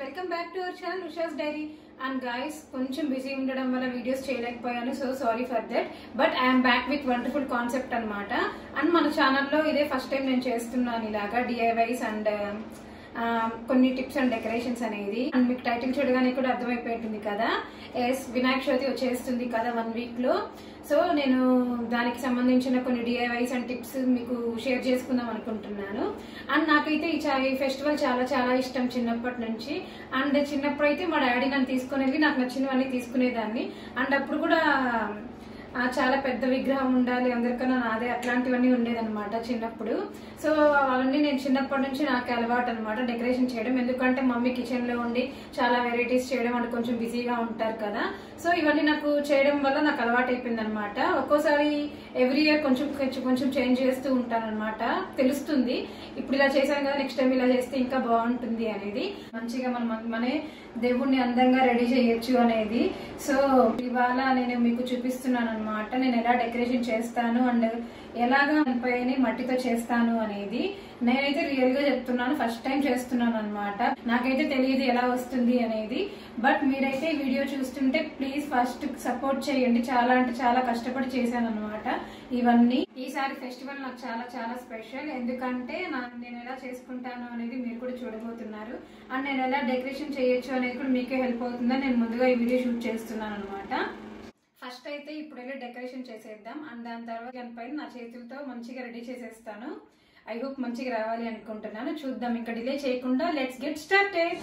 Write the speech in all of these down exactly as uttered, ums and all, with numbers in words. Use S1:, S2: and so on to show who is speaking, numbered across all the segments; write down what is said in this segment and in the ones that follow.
S1: Welcome back to our channel Usha's diary. And guys కొంచెం busy ఉండడం వల్ల వీడియోస్ చేయలేకపోయాను, so sorry for that. But I'm back with wonderful concept అనమాట. And మన ఛానల్లో ఇదే ఫస్ట్ టైం నేను చేస్తున్నాను ఇలాగా డిఐవైస్ అండ్ కొన్ని టిప్స్ అండ్ డెకరేషన్స్ అనేది. అండ్ మీకు టైటిల్ చూడగానే కూడా అర్థమైపోయింది కదా, ఎస్ వినాయక చవితి వచ్చేస్తుంది కదా వన్ వీక్ లో. సో నేను దానికి సంబంధించిన కొన్ని డిఐవైస్ అండ్ టిప్స్ మీకు షేర్ చేసుకుందాం అనుకుంటున్నాను. అండ్ నాకైతే ఈ ఫెస్టివల్ చాలా చాలా ఇష్టం చిన్నప్పటి నుంచి. అండ్ చిన్నప్పుడు అయితే మా డాడీ నన్ను తీసుకుని వెళ్ళి నాకు నచ్చినవన్నీ తీసుకునేదాన్ని. అండ్ అప్పుడు కూడా చాలా పెద్ద విగ్రహం ఉండాలి అందరికన్నా నాదే, అట్లాంటివన్నీ ఉండేదన్నమాట చిన్నప్పుడు. సో అవన్నీ నేను చిన్నప్పటి నుంచి నాకు అలవాటు అనమాట డెకరేషన్ చేయడం. ఎందుకంటే మమ్మీ కిచెన్ లో ఉండి చాలా వెరైటీస్ చేయడం అంటే కొంచెం బిజీగా ఉంటారు కదా. సో ఇవన్నీ నాకు చేయడం వల్ల నాకు అలవాటు అయిపోయింది అనమాట. ఒక్కోసారి ఎవ్రీ ఇయర్ కొంచెం కొంచెం కొంచెం చేంజ్ చేస్తూ ఉంటాను అనమాట. తెలుస్తుంది ఇప్పుడు ఇలా చేశాను కదా, నెక్స్ట్ టైం ఇలా చేస్తే ఇంకా బాగుంటుంది అనేది. మంచిగా మనం మనే దేవుణ్ణి అందంగా రెడీ చేయొచ్చు అనేది. సో ఇవాళ నేను మీకు చూపిస్తున్నాను అనమాట నేను ఎలా డెకరేషన్ చేస్తాను అండ్ ఎలాగా పైన మట్టితో చేస్తాను అనేది. నేనైతే రియల్ గా చెప్తున్నాను, ఫస్ట్ టైం చేస్తున్నాను అనమాట. నాకైతే తెలియదు ఎలా వస్తుంది అనేది. బట్ మీరైతే వీడియో చూస్తుంటే ప్లీజ్ ఫస్ట్ సపోర్ట్ చేయండి. చాలా అంటే చాలా కష్టపడి చేశాను అనమాట ఇవన్నీ. ఈసారి ఫెస్టివల్ నాకు చాలా చాలా స్పెషల్, ఎందుకంటే నేను ఎలా చేసుకుంటాను అనేది మీరు కూడా చూడబోతున్నారు. అండ్ నేను ఎలా డెకరేషన్ చేయొచ్చు అనేది కూడా మీకే హెల్ప్ అవుతుందని నేను ముందుగా ఈ వీడియో షూట్ చేస్తున్నాను అనమాట. ఫస్ట్ అయితే ఇప్పుడు వెళ్ళి డెకరేషన్ చేసేద్దాం. అండ్ దాని తర్వాత దానిపైన నా చేతులతో మంచిగా రెడీ చేసేస్తాను. ఐ హోప్ మంచిగా రావాలి అనుకుంటున్నాను. చూద్దాం, ఇంకా డిలే చేయకుండా let's get started.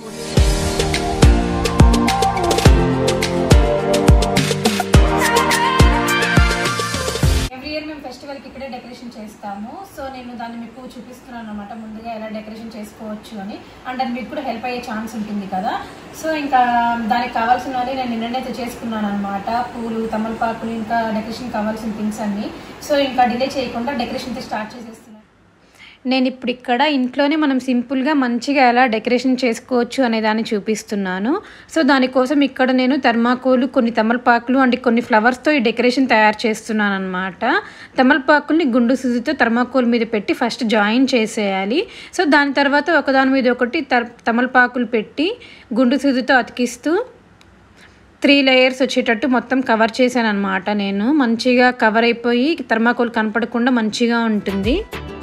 S1: Every year మేము ఫెస్టివల్ కి ఇక్కడే డెకరేషన్ చేస్తాము. సో నేను దాన్ని మీకు చూపిస్తున్నాను అనమాట ముందుగా ఎలా డెకరేషన్ చేసుకోవచ్చు అని. అండ్ అది మీకు కూడా హెల్ప్ అయ్యే ఛాన్స్ ఉంటుంది కదా. సో ఇంకా దానికి కావాల్సినవి నేను నిన్ననే చేసుకున్నాను అనమాట. పూలు, తమలపాకులు, ఇంకా డెకరేషన్ కావాల్సిన థింగ్స్ అన్ని. సో ఇంకా డిలే చేయకుండా డెకరేషన్ స్టార్ట్ చేసేస్తున్నాను. నేను ఇప్పుడు ఇక్కడ ఇంట్లోనే మనం సింపుల్గా మంచిగా ఎలా డెకరేషన్ చేసుకోవచ్చు అనే దాన్ని చూపిస్తున్నాను. సో దానికోసం ఇక్కడ నేను థర్మాకోలు, కొన్ని తమలపాకులు అండ్ కొన్ని ఫ్లవర్స్తో ఈ డెకరేషన్ తయారు చేస్తున్నాను అనమాట. తమలపాకుల్ని గుండు సూదితో థర్మాకోల్ మీద పెట్టి ఫస్ట్ జాయిన్ చేసేయాలి. సో దాని తర్వాత ఒకదాని మీద ఒకటి తమలపాకులు పెట్టి గుండు సూదితో అతికిస్తూ త్రీ లేయర్స్ వచ్చేటట్టు మొత్తం కవర్ చేశాను అనమాట. నేను మంచిగా కవర్ అయిపోయి థర్మాకోల్ కనపడకుండా మంచిగా ఉంటుంది.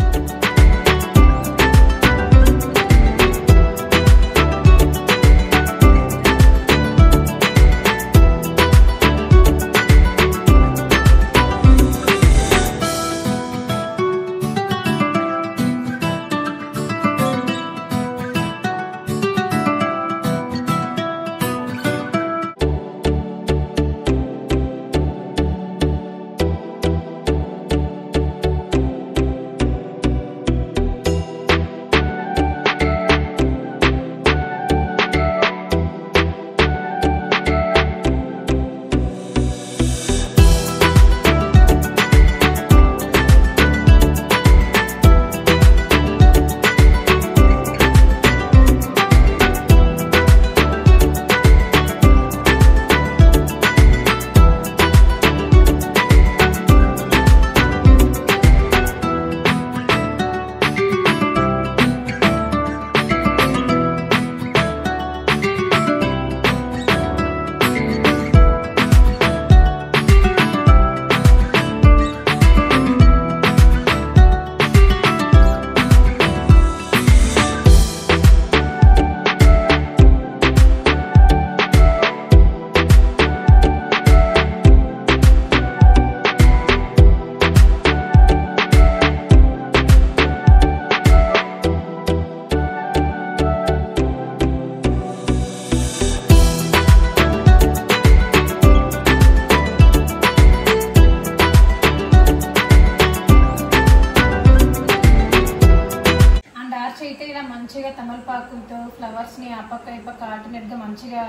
S1: మంచిగా తమలపాకులతో ఫ్లవర్స్ ని ఆ పక్క ఈ పక్క ఆల్టర్నేట్ గా మంచిగా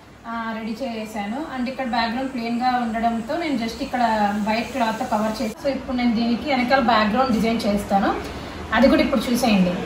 S1: రెడీ చేసాను. అండ్ ఇక్కడ బ్యాక్గ్రౌండ్ ప్లెయిన్ గా ఉండడంతో నేను జస్ట్ ఇక్కడ వైట్ క్లాత్ తో కవర్ చేస్తాను. సో ఇప్పుడు నేను దీనికి వెనకాల బ్యాక్గ్రౌండ్ డిజైన్ చేస్తాను, అది కూడా ఇప్పుడు చూసేయండి.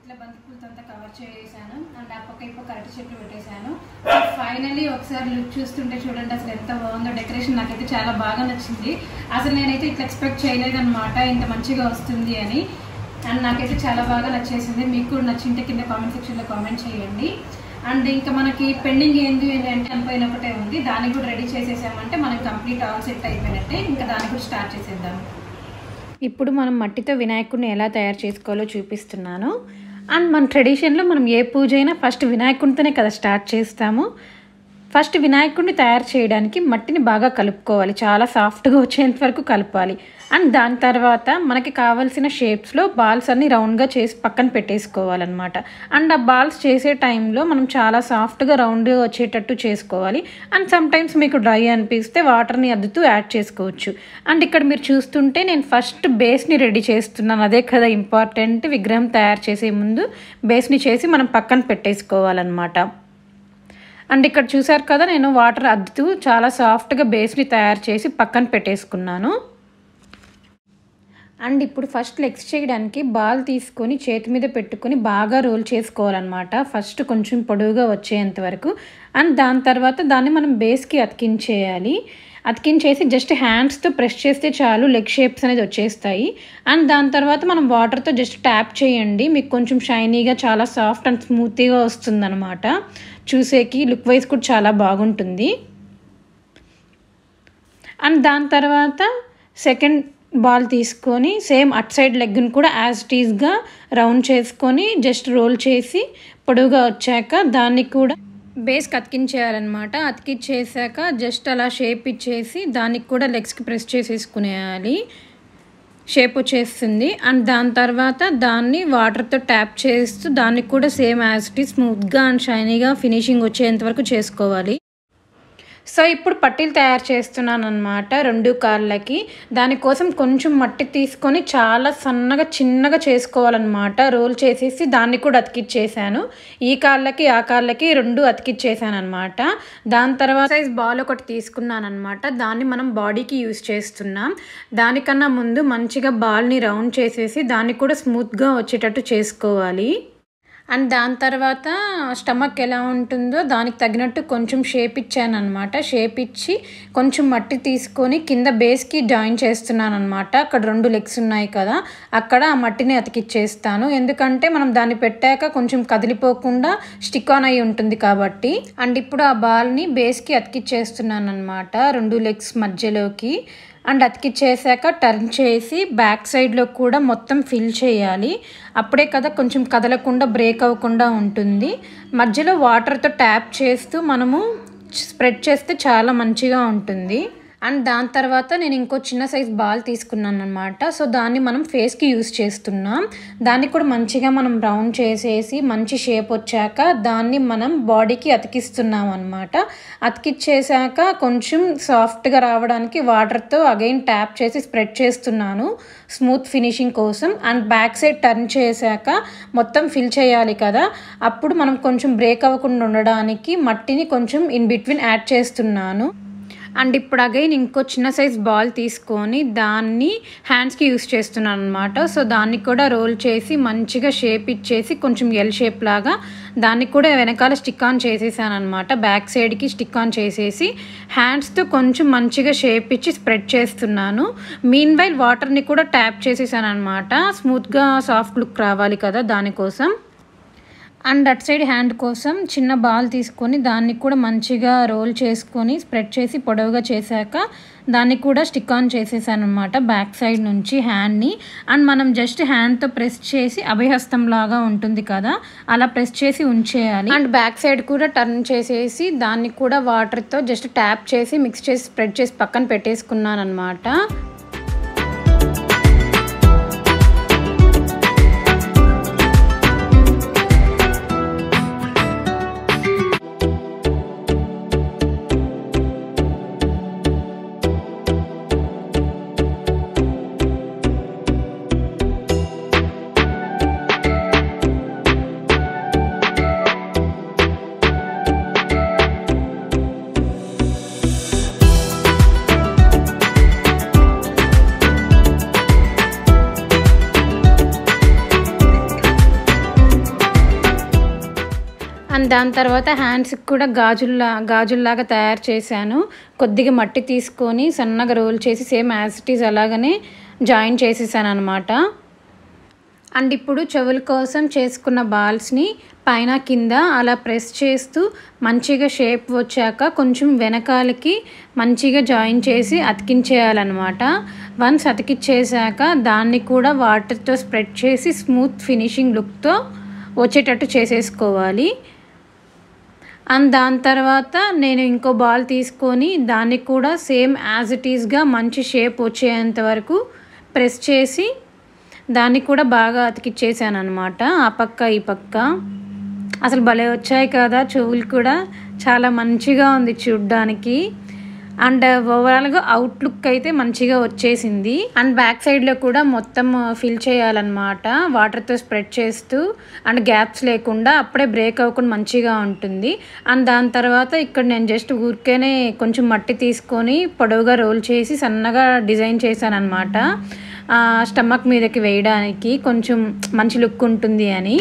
S1: ఇట్లా బంతిపూలతో అంతా కవర్ చేసాను అండ్ ఆ పక్క ఇప్పుడు కరెక్ట్ చెట్లు పెట్టేశాను. ఫైనలీ ఒకసారి లుక్ చూస్తుంటే చూడండి అసలు ఎంత బాగుందో డెకరేషన్. నాకైతే చాలా బాగా నచ్చింది. అసలు నేనైతే ఇట్లా ఎక్స్పెక్ట్ చేయలేదన్నమాట ఇంత మంచిగా వస్తుంది అని. అండ్ నాకైతే చాలా బాగా నచ్చేసింది. మీకు కూడా నచ్చింటే కింద కామెంట్ సెక్షన్లో కామెంట్ చేయండి. అండ్ ఇంకా మనకి పెండింగ్ ఏంది అంటే అనిపోయిన ఒకటే ఉంది, దానికి కూడా రెడీ చేసేసామంటే మనకి కంప్లీట్ ఆల్ సెట్ అయిపోయినట్టే. ఇంకా దాన్ని కూడా స్టార్ట్ చేసేద్దాం. ఇప్పుడు మనం మట్టితో వినాయకుడిని ఎలా తయారు చేసుకోవాలో చూపిస్తున్నాను. అండ్ మన ట్రెడిషన్లో మనం ఏ పూజ అయినా ఫస్ట్ వినాయకుడితోనే కదా స్టార్ట్ చేస్తాము. ఫస్ట్ వినాయకుడిని తయారు చేయడానికి మట్టిని బాగా కలుపుకోవాలి, చాలా సాఫ్ట్గా వచ్చేంత వరకు కలపాలి. అండ్ దాని తర్వాత మనకి కావాల్సిన షేప్స్లో బాల్స్ అన్ని రౌండ్గా చేసి పక్కన పెట్టేసుకోవాలన్నమాట. అండ్ ఆ బాల్స్ చేసే టైంలో మనం చాలా సాఫ్ట్గా రౌండ్గా వచ్చేటట్టు చేసుకోవాలి. అండ్ సమ్టైమ్స్ మీకు డ్రై అనిపిస్తే వాటర్ని అద్దుతూ యాడ్ చేసుకోవచ్చు. అండ్ ఇక్కడ మీరు చూస్తుంటే నేను ఫస్ట్ బేస్ని రెడీ చేస్తున్నాను. అదే కదా ఇంపార్టెంట్, విగ్రహం తయారు చేసే ముందు బేస్ని చేసి మనం పక్కన పెట్టేసుకోవాలన్నమాట. అండ్ ఇక్కడ చూసారు కదా నేను వాటర్ అద్దుతూ చాలా సాఫ్ట్గా బేస్ని తయారు చేసి పక్కన పెట్టేసుకున్నాను. అండ్ ఇప్పుడు ఫస్ట్ లెగ్స్ చేయడానికి బాల్ తీసుకొని చేతి మీద పెట్టుకొని బాగా రోల్ చేసుకోవాలన్నమాట. ఫస్ట్ కొంచెం పొడవుగా వచ్చేంత వరకు. అండ్ దాని తర్వాత దాన్ని మనం బేస్కి అతికించేయాలి. అతికించేసి జస్ట్ హ్యాండ్స్తో ప్రెస్ చేస్తే చాలు లెగ్ షేప్స్ అనేది వచ్చేస్తాయి. అండ్ దాని తర్వాత మనం వాటర్తో జస్ట్ ట్యాప్ చేయండి, మీకు కొంచెం షైనీగా చాలా సాఫ్ట్ అండ్ స్మూత్గా వస్తుందన్నమాట. చూసేకి లుక్ వైజ్ కూడా చాలా బాగుంటుంది. అండ్ దాని తర్వాత సెకండ్ బాల్ తీసుకొని సేమ్ అట్ సైడ్ లెగ్ని కూడా యాజ్ ఇట్ ఈస్గా రౌండ్ చేసుకొని జస్ట్ రోల్ చేసి పొడవుగా వచ్చాక దాన్ని కూడా బేస్కి అతికించేయాలన్నమాట. అతికించేసాక జస్ట్ అలా షేప్ ఇచ్చేసి దానికి కూడా లెగ్స్కి ప్రెస్ చేసేసుకునేయాలి, షేప్ వచ్చేస్తుంది. అండ్ దాని తర్వాత దాన్ని వాటర్తో ట్యాప్ చేస్తూ దానికి కూడా సేమ్ యాజ్ ఇట్ ఈస్ స్మూత్గా అండ్ షైనీగా ఫినిషింగ్ వచ్చేంత వరకు చేసుకోవాలి. సో ఇప్పుడు పట్టీలు తయారు చేస్తున్నాను అనమాట రెండు కాళ్ళకి. దానికోసం కొంచెం మట్టి తీసుకొని చాలా సన్నగా చిన్నగా చేసుకోవాలన్నమాట. రోల్ చేసేసి దాన్ని కూడా అతికిచ్చేసాను. ఈ కాళ్ళకి ఆ కాళ్ళకి రెండు అతికిచ్చేసాను అనమాట. దాని తర్వాత సైజ్ బాల్ ఒకటి తీసుకున్నాను అనమాట. దాన్ని మనం బాడీకి యూజ్ చేస్తున్నాం. దానికన్నా ముందు మంచిగా బాల్ని రౌండ్ చేసేసి దాన్ని కూడా స్మూత్గా వచ్చేటట్టు చేసుకోవాలి. అండ్ దాని తర్వాత స్టమక్ ఎలా ఉంటుందో దానికి తగినట్టు కొంచెం షేప్ ఇచ్చాను అనమాట. షేప్ ఇచ్చి కొంచెం మట్టి తీసుకొని కింద బేస్కి జాయిన్ చేస్తున్నాను అనమాట. అక్కడ రెండు లెగ్స్ ఉన్నాయి కదా, అక్కడ ఆ మట్టిని అతికిచ్చేస్తాను. ఎందుకంటే మనం దాన్ని పెట్టాక కొంచెం కదిలిపోకుండా స్టిక్ ఆన్ అయి ఉంటుంది కాబట్టి. అండ్ ఇప్పుడు ఆ బాల్ని బేస్కి అతికిచ్చేస్తున్నాను అనమాట రెండు లెగ్స్ మధ్యలోకి. అండ్ అతికిచ్చేసాక టర్న్ చేసి బ్యాక్ సైడ్లో కూడా మొత్తం ఫిల్ చేయాలి. అప్పుడే కదా కొంచెం కదలకుండా బ్రేక్ అవ్వకుండా ఉంటుంది. మధ్యలో వాటర్తో ట్యాప్ చేస్తూ మనము స్ప్రెడ్ చేస్తే చాలా మంచిగా ఉంటుంది. అండ్ దాని తర్వాత నేను ఇంకో చిన్న సైజ్ బాల్ తీసుకున్నాను అనమాట. సో దాన్ని మనం ఫేస్కి యూజ్ చేస్తున్నాం. దాన్ని కూడా మంచిగా మనం రౌండ్ చేసేసి మంచి షేప్ వచ్చాక దాన్ని మనం బాడీకి అతికిస్తున్నాం అనమాట. అతికిచ్చేసాక కొంచెం సాఫ్ట్గా రావడానికి వాటర్తో అగైన్ ట్యాప్ చేసి స్ప్రెడ్ చేస్తున్నాను స్మూత్ ఫినిషింగ్ కోసం. అండ్ బ్యాక్ సైడ్ టర్న్ చేశాక మొత్తం ఫిల్ చేయాలి కదా, అప్పుడు మనం కొంచెం బ్రేక్ అవ్వకుండా ఉండడానికి మట్టిని కొంచెం ఇన్ బిట్వీన్ యాడ్ చేస్తున్నాను. అండ్ ఇప్పుడు అగైన్ ఇంకో చిన్న సైజ్ బాల్ తీసుకొని దాన్ని హ్యాండ్స్కి యూస్ చేస్తున్నాను అనమాట. సో దాన్ని కూడా రోల్ చేసి మంచిగా షేప్ ఇచ్చేసి కొంచెం ఎల్ షేప్ లాగా దాన్ని కూడా వెనకాల స్టిక్ ఆన్ చేసేసాను అనమాట. బ్యాక్ సైడ్కి స్టిక్ ఆన్ చేసేసి హ్యాండ్స్తో కొంచెం మంచిగా షేప్ ఇచ్చి స్ప్రెడ్ చేస్తున్నాను. మీన్ వైల్ వాటర్ని కూడా ట్యాప్ చేసేసాను అనమాట. స్మూత్గా సాఫ్ట్ లుక్ రావాలి కదా దానికోసం. అండ్ అట్ సైడ్ హ్యాండ్ కోసం చిన్న బాల్ తీసుకొని దాన్ని కూడా మంచిగా రోల్ చేసుకొని స్ప్రెడ్ చేసి పొడవుగా చేశాక దాన్ని కూడా స్టిక్ ఆన్ చేసేసాను అనమాట బ్యాక్ సైడ్ నుంచి హ్యాండ్ని. అండ్ మనం జస్ట్ హ్యాండ్తో ప్రెస్ చేసి అభయహస్తం లాగా ఉంటుంది కదా, అలా ప్రెస్ చేసి ఉంచేయాలి. అండ్ బ్యాక్ సైడ్ కూడా టర్న్ చేసేసి దాన్ని కూడా వాటర్తో జస్ట్ ట్యాప్ చేసి మిక్స్ చేసి స్ప్రెడ్ చేసి పక్కన పెట్టేసుకున్నాను అనమాట. అండ్ దాని తర్వాత హ్యాండ్స్కి కూడా గాజుల్లా గాజుల్లాగా తయారు చేశాను. కొద్దిగా మట్టి తీసుకొని సన్నగా రోల్ చేసి సేమ్ యాజ్ ఇట్ ఈజ్ అలాగనే జాయిన్ చేసేసాను అనమాట. అండ్ ఇప్పుడు చెవుల కోసం చేసుకున్న బాల్స్ని పైన కింద అలా ప్రెస్ చేస్తూ మంచిగా షేప్ వచ్చాక కొంచెం వెనకాలకి మంచిగా జాయిన్ చేసి అతికించేయాలన్నమాట. వన్స్ అతికించేసాక దాన్ని కూడా వాటర్తో స్ప్రెడ్ చేసి స్మూత్ ఫినిషింగ్ లుక్తో వచ్చేటట్టు చేసేసుకోవాలి. అండ్ దాని తర్వాత నేను ఇంకో బాల్ తీసుకొని దాన్ని కూడా సేమ్ యాజ్ ఇట్ ఈస్గా మంచి షేప్ వచ్చేంత వరకు ప్రెస్ చేసి దాన్ని కూడా బాగా అతికిచ్చేసాను అనమాట. ఆ పక్క ఈ పక్క అసలు భలే వచ్చాయి కదా, చెవులు కూడా చాలా మంచిగా ఉంది చూడ్డానికి. అండ్ ఓవరాల్గా అవుట్లుక్ అయితే మంచిగా వచ్చేసింది. అండ్ బ్యాక్ సైడ్లో కూడా మొత్తం ఫిల్ చేయాలన్నమాట వాటర్తో స్ప్రెడ్ చేస్తూ, అండ్ గ్యాప్స్ లేకుండా, అప్పుడే బ్రేక్ అవ్వకుండా మంచిగా ఉంటుంది. అండ్ దాని తర్వాత ఇక్కడ నేను జస్ట్ ఊరికేనే కొంచెం మట్టి తీసుకొని పొడవుగా రోల్ చేసి సన్నగా డిజైన్ చేశాను అనమాట. స్టమక్ మీదకి వేయడానికి కొంచెం మంచి లుక్ ఉంటుంది అని.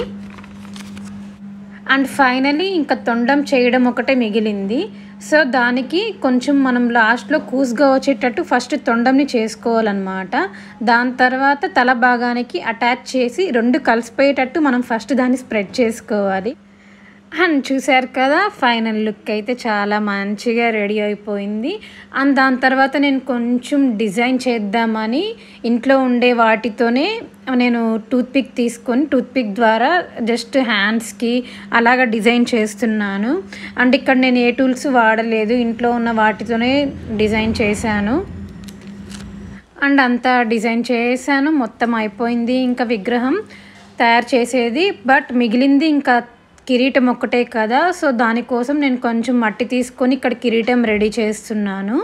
S1: అండ్ ఫైనలీ ఇంకా తొండం చేయడం ఒకటే మిగిలింది. సో దానికి కొంచెం మనం లాస్ట్లో కూస్గా వచ్చేటట్టు ఫస్ట్ తొండంని చేసుకోవాలన్నమాట. దాని తర్వాత తల భాగానికి అటాచ్ చేసి రెండు కలిసిపోయేటట్టు మనం ఫస్ట్ దాన్ని స్ప్రెడ్ చేసుకోవాలి. అండ్ చూసారు కదా, ఫైనల్ లుక్ అయితే చాలా మంచిగా రెడీ అయిపోయింది. అండ్ దాని తర్వాత నేను కొంచెం డిజైన్ చేద్దామని ఇంట్లో ఉండే వాటితోనే నేను టూత్పిక్ తీసుకొని టూత్పిక్ ద్వారా జస్ట్ హ్యాండ్స్కి అలాగా డిజైన్ చేస్తున్నాను. అండ్ ఇక్కడ నేను ఏ టూల్స్ వాడలేదు, ఇంట్లో ఉన్న వాటితోనే డిజైన్ చేశాను. అండ్ అంతా డిజైన్ చేశాను, మొత్తం అయిపోయింది. ఇంకా విగ్రహం తయారు చేసేది, బట్ మిగిలింది ఇంకా కిరీటం ఒక్కటే కదా. సో దానికోసం నేను కొంచెం మట్టి తీసుకొని ఇక్కడ కిరీటం రెడీ చేస్తున్నాను.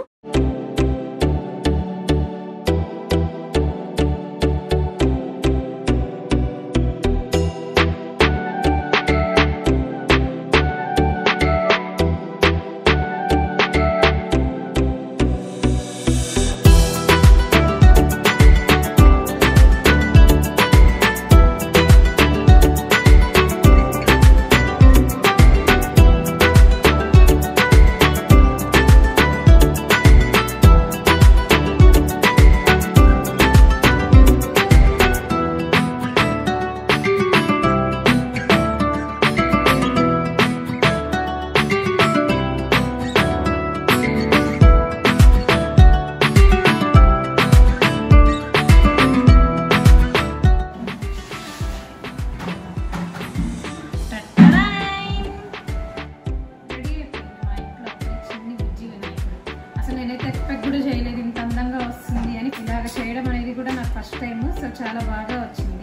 S1: ఫస్ట్ టైం, సో చాలా బాగా వచ్చింది.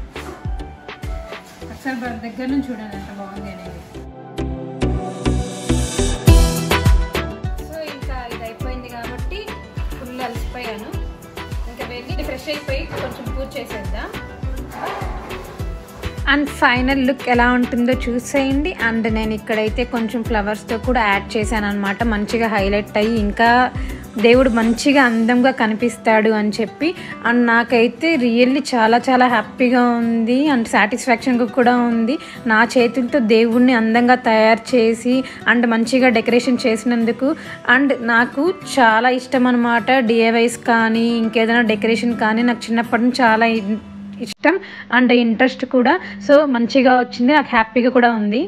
S1: ఒకసారి దగ్గర నుంచి చూడండి ఎంత బాగుంది అనేది. సో ఇంకా ఇది అయిపోయింది కాబట్టి ఫుల్ అలసిపోయాను. ఇంకా వెళ్ళి ఫ్రెష్ అయిపోయి కొంచెం పూజ చేసేద్దాం. అండ్ ఫైనల్ లుక్ ఎలా ఉంటుందో చూసేయండి. అండ్ నేను ఇక్కడైతే కొంచెం ఫ్లవర్స్తో కూడా యాడ్ చేశాను అనమాట, మంచిగా హైలైట్ అయ్యి ఇంకా దేవుడు మంచిగా అందంగా కనిపిస్తాడు అని చెప్పి. అండ్ నాకైతే రియల్లీ చాలా చాలా హ్యాపీగా ఉంది అండ్ సాటిస్ఫాక్షన్గా కూడా ఉంది. నా చేతులతో దేవుడిని అందంగా తయారు చేసి అండ్ మంచిగా డెకరేషన్ చేసినందుకు. అండ్ నాకు చాలా ఇష్టం అనమాట డిఐవైస్ కానీ ఇంకేదైనా డెకరేషన్ కానీ, నాకు చిన్నప్పటి నుంచి చాలా ఇష్టం అండ్ ఇంట్రెస్ట్ కూడా. సో మంచిగా వచ్చింది, నాకు హ్యాపీగా కూడా ఉంది.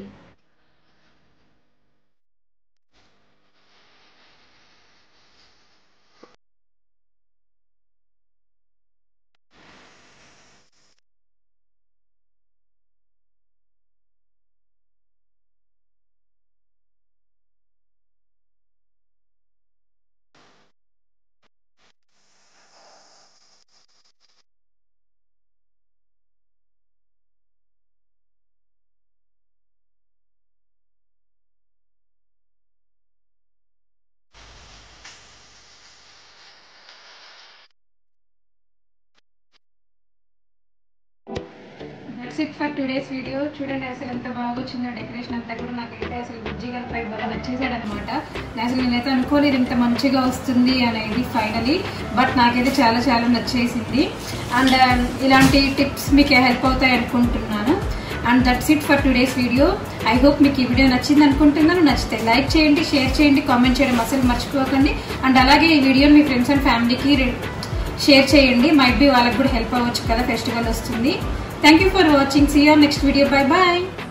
S1: That's it for today's video. చూడండి అసలు ఎంత బాగా వచ్చిందో డెకరేషన్ అంతా కూడా. నాకైతే అసలు బుజ్జిగా ఫ్రై బాగా నచ్చేసాడు అనమాట. అసలు నేనైతే అనుకోలేదు ఇంత మంచిగా వస్తుంది అనేది ఫైనలీ, బట్ నాకైతే చాలా చాలా నచ్చేసింది. అండ్ ఇలాంటి టిప్స్ మీకు హెల్ప్ అవుతాయి అనుకుంటున్నాను. And that's it for today's video. I hope మీకు ఈ వీడియో నచ్చింది అనుకుంటున్నాను. నచ్చితే లైక్ చేయండి, షేర్ చేయండి, కామెంట్ చేయడం అసలు మర్చిపోకండి. అండ్ అలాగే ఈ వీడియోని మీ ఫ్రెండ్స్ అండ్ ఫ్యామిలీకి షేర్ చేయండి. మైట్ బి వాళ్ళకి కూడా హెల్ప్ అవ్వచ్చు కదా, ఫెస్టివల్ వస్తుంది. Thank you for watching. See you next video. Bye bye.